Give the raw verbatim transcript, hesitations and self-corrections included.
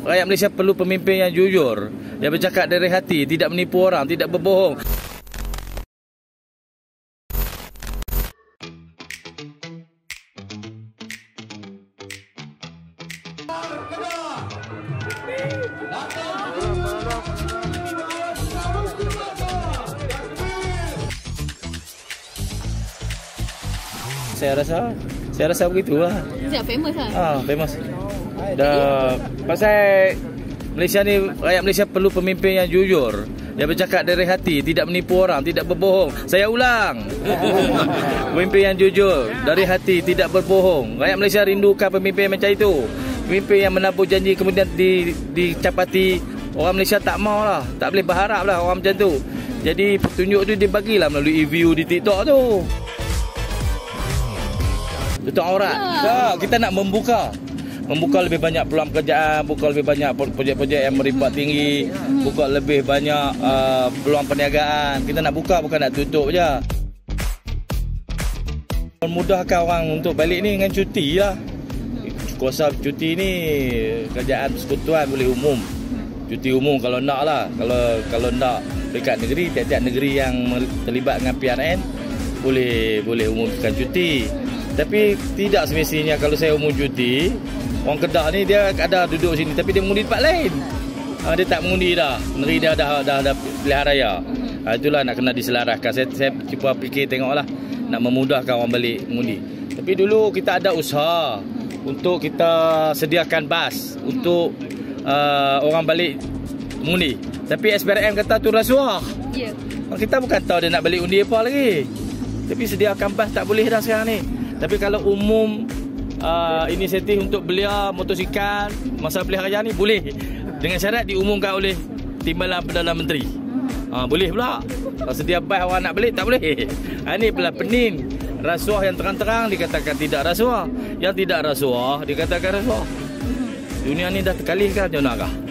rakyat Malaysia perlu pemimpin yang jujur, yang bercakap dari hati, tidak menipu orang, tidak berbohong. Saya rasa, saya rasa begitulah. Siap famous lah. Ah, famous. Dah pasal Malaysia ni, rakyat Malaysia perlu pemimpin yang jujur, yang bercakap dari hati, tidak menipu orang, tidak berbohong. Saya ulang. Pemimpin yang jujur, dari hati, tidak berbohong. Rakyat Malaysia rindukan pemimpin macam itu. Pemimpin yang menabur janji kemudian di, dicapati. Orang Malaysia tak mau lah, tak boleh berharap lah orang macam tu. Jadi petunjuk tu dibagilah melalui view di TikTok tu. Tutup aurat. Ya, kita nak membuka. Membuka lebih banyak peluang pekerjaan, buka lebih banyak projek-projek yang meribat tinggi, buka lebih banyak uh, peluang perniagaan. Kita nak buka, bukan nak tutup je. Memudahkan orang untuk balik ni dengan cuti lah. Kuasa cuti ni kerajaan persekutuan boleh umum. Cuti umum kalau nak lah. Kalau kalau nak dekat negeri, tiap-tiap negeri yang terlibat dengan P R N boleh boleh umumkan cuti. Tapi tidak semestinya kalau saya umum cuti, orang Kedah ni dia ada duduk sini tapi dia mengundi tempat lain. Ha, dia tak mengundi dah. Negeri dia dah dah dah pilihan raya. Ha, itulah nak kena diselaraskan. Saya saya cuba fikir tengoklah nak memudahkan orang balik mengundi. Tapi dulu kita ada usaha untuk kita sediakan bas untuk uh, orang balik mengundi. Tapi S B R M kata tu rasuah. Ya. Yeah. Kita bukan tahu dia nak balik undi apa lagi. Tapi sediakan bas tak boleh dah sekarang ni. Tapi kalau umum uh, inisiatif untuk belia motosikal masa pilihan raya ni boleh. Dengan syarat diumumkan oleh Timbalan Perdana Menteri. Ha, boleh pula. Kalau sedia bas orang nak balik tak boleh. Ha, ini pula pening. Rasuah yang terang-terang dikatakan tidak rasuah. Yang tidak rasuah dikatakan rasuah. Dunia ni dah terkalihkan, macam nak kah?